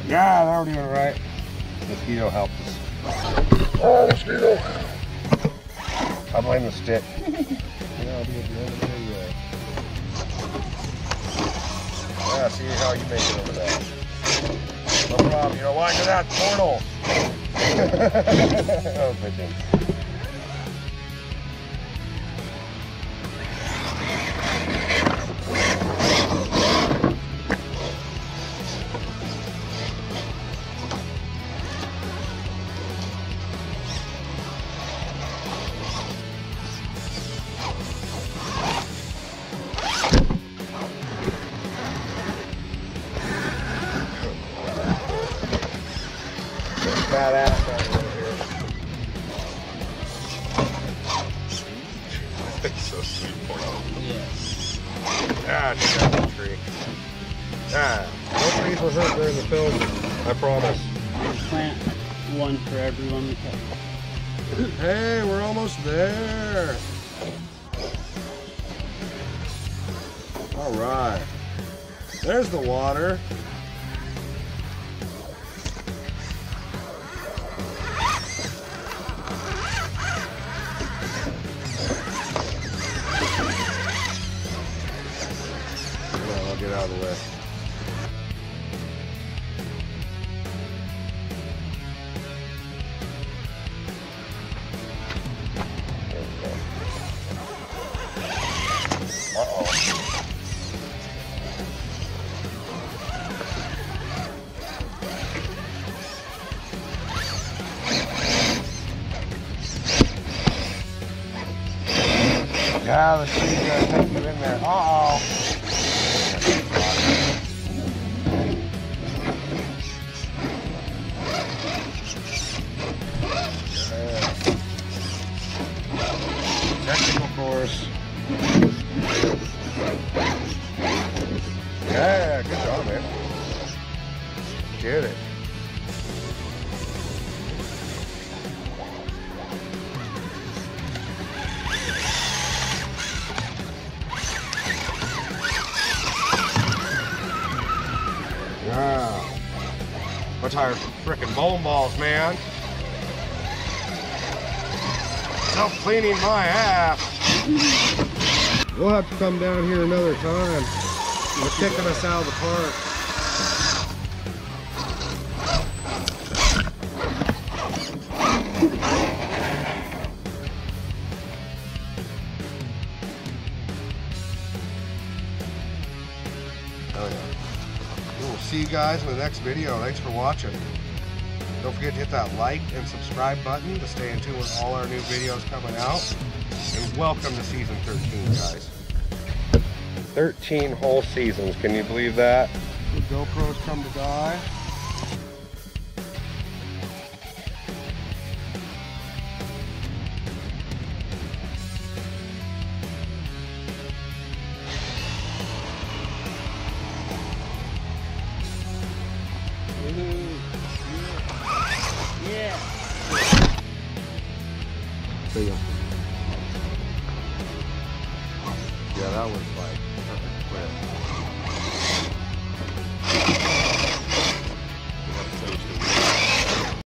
Yeah, that would be right. Mosquito helped us. Oh, mosquito! I blame the stick. Yeah, I'll be at the end of the video. Yeah, see how you make it over there. No problem, you don't want to that portal. Oh, bitching. Badass right here. It's so sweet, portal. Yeah. Ah, check out that tree. Ah, no trees were hurt during the film, I promise. Plant one for everyone to cut. Hey, we're almost there. All right. There's the water. I'll get out of the way. Uh-oh. Yeah, the tree's gonna take you in there. Uh-oh. Technical course. Yeah, good job, man. Get it. Yeah. I'm tired of frickin' bowling balls, man. Self-cleaning my ass. We'll have to come down here another time. They're kicking us out of the park. Oh yeah. We'll see you guys in the next video. Thanks for watching. Don't forget to hit that like and subscribe button to stay in tune with all our new videos coming out. And welcome to season 13, guys. 13 whole seasons, can you believe that? The GoPros come to die. Yeah. See ya. Yeah, that was like perfect clip.